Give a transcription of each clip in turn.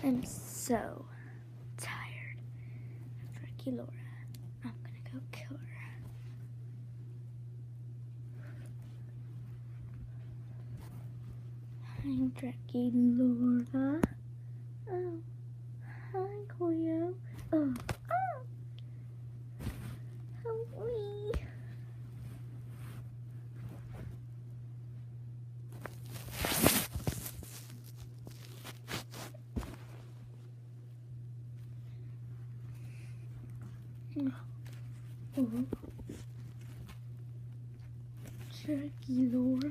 I'm so tired of Ricky Laura. I'm gonna go kill her. Hi, Drake Laura. Oh, hi, Cleo. Oh, help me. Oh, Drake Laura.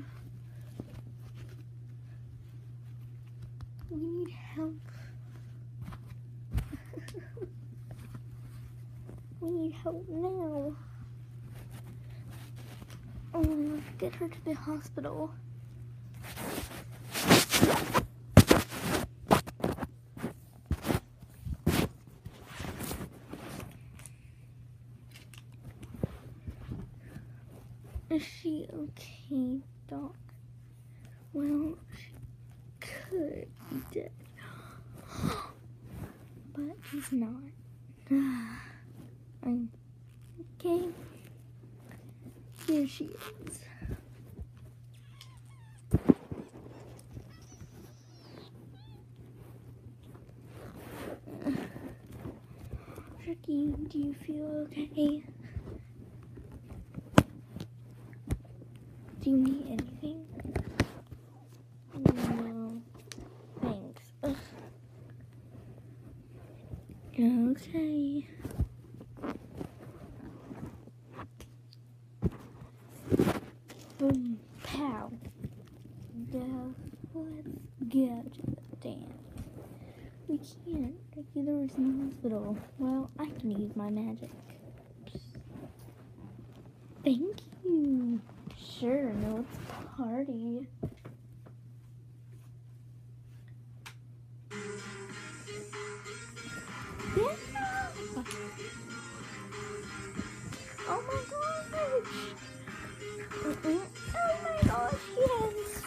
We need help. We need help now. Oh, let's get her to the hospital. Is she okay, Doc? Well, she could be dead. But he's not. I'm okay. Here she is. Ricky, do you feel okay? Do you need anything? No. Thanks. Ugh. Okay. Boom. Pow. Yeah, let's go to the dance. We can't. Ricky Laura's in the hospital. Well, I can use my magic. Thank you. Sure, no, let's party. Yeah. Oh my gosh. Oh my gosh, yes.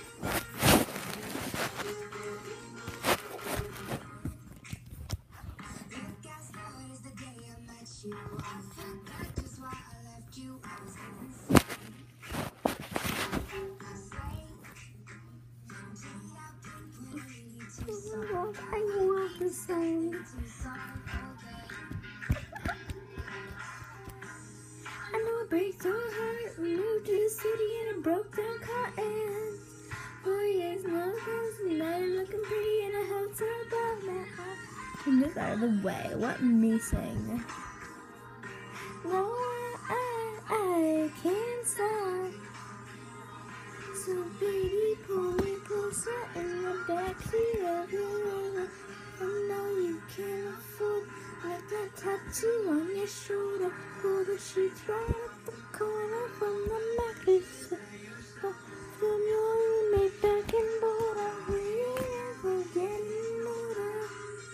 Oh, I love this song. I know it breaks your heart. We moved to the city in a broke down car and 4 years no clothes. Now you're looking pretty in a hotel above my house. Turn this out of the way. What missing? No, I can't stop. So baby, pull me closer in the backseat of your Rover. I know you can't afford like that tattoo on your shoulder. Pull the sheets right up the corner from the mattress. From your roommate back in Boulder. We ain't ever getting older.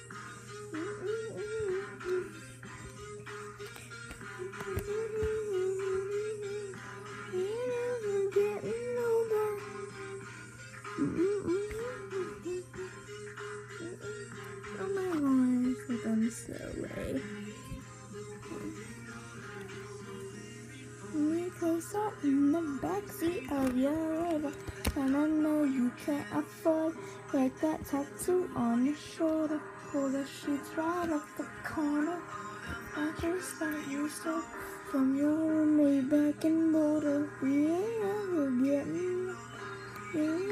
We ain't ever getting older. Oh my gosh, I'm so late. Me closer in the backseat of your Rover, and I know you can't afford like that tattoo on your shoulder. Pull the sheets right off the corner. I just thought you stole from your roommate back in Boulder. We ain't ever getting.